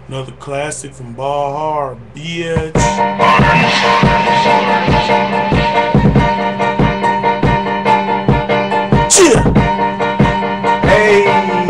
Another classic from Ball Hard, bitch. Cheer. Hey,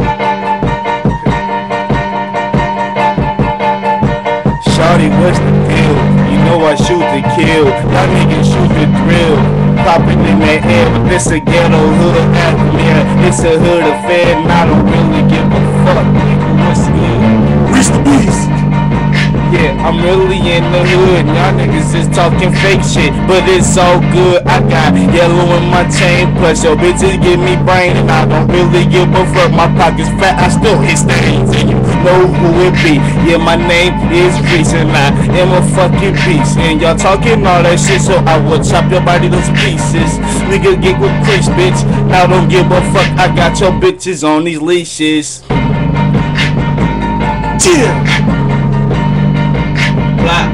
shawty, what's the deal? You know I shoot to kill. Y'all niggas shoot the drill. Popping in the air, but this a ghetto hood atmosphere. It's a hood affair, and I don't really give a fuck. Nigga, what's good? Reach the beast. Yeah, I'm really in the hood. Y'all niggas is talking fake shit, but it's all good. I got yellow in my chain, plus your bitches give me brain, and I don't really give a fuck. My pocket's fat, I still hit stains, and you know who it be. Yeah, my name is Reese, and I am a fucking beast. And y'all talking all that shit, so I will chop your body to pieces. Nigga get with Chris, bitch. I don't give a fuck. I got your bitches on these leashes. Cheer. Black.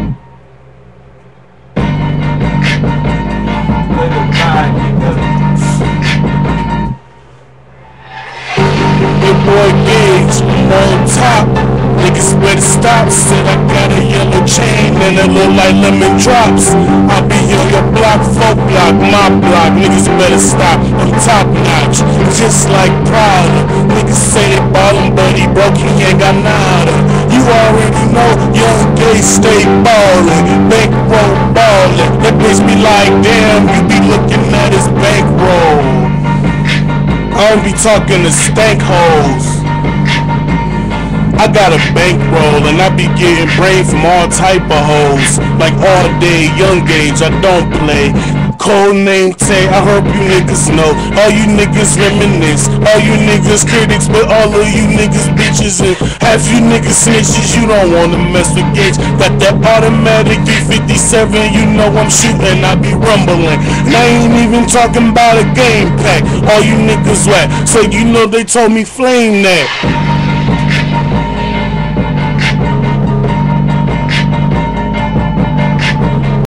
Your boy Gage, I'm on top. Niggas better stop. Said I got a yellow chain and it look like lemon drops. I'll be on your block, folk block, my block. Niggas better stop. I'm top notch, just like Prada. Niggas say they ballin', but he broke, he ain't got nada. You already know, young Gage stay ballin', bankroll ballin'. That bitch be like, damn, you be looking at his bankroll. I don't be talking to stank hoes. I got a bankroll and I be getting brain from all type of hoes. Like all day, young Gage, I don't play. Code name Tay, I hope you niggas know. All you niggas reminisce, all you niggas critics, but all of you niggas bitches and half you niggas snitches. You don't wanna mess with Gage. Got that automatic E57, you know I'm shooting, I be rumbling. And I ain't even talking about a game pack. All you niggas whack, so you know they told me flame that.